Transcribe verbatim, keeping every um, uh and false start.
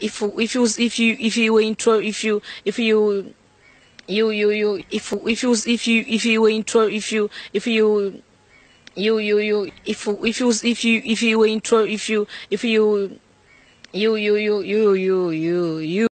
if if you if you if you were intro if you if you you you you if if you if you if you were intro if you if you you you you if if you if you if you were intro if you if you you you you you you you you